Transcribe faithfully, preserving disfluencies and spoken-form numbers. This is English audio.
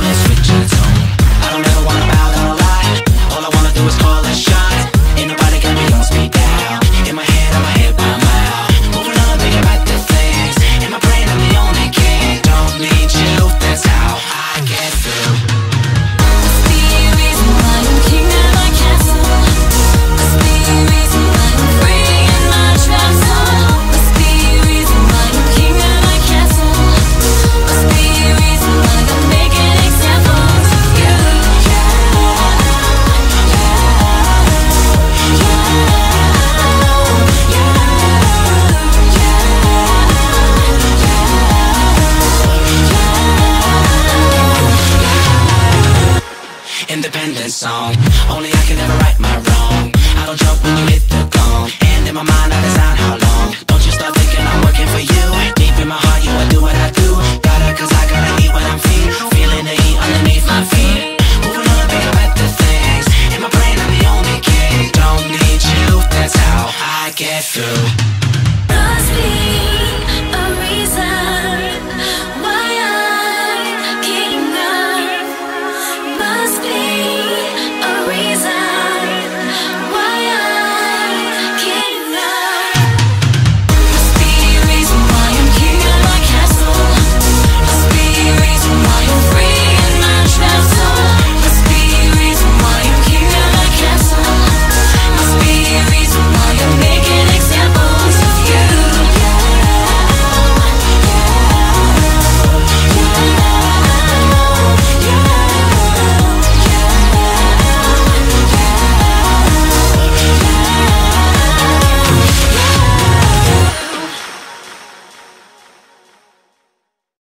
let's switch our tone. I don't ever wanna bow down a lie. All I wanna do is call a shot. Ain't nobody got me on speed dial. In my head, I'm ahead by a mile. Moving on, thinking about the things. In my brain, I'm the only king. Don't need you, that's how I get through. Must be a reason why I'm king of my castle. Must be a reason why I'm free in my trap zone. Must be a reason why I'm king of my castle. Must be a reason why I'm making examples of you. Independent song, only I can ever right my wrong. I don't joke when you hit the gong, and in my mind I design how long. Don't you start thinking I'm working for you.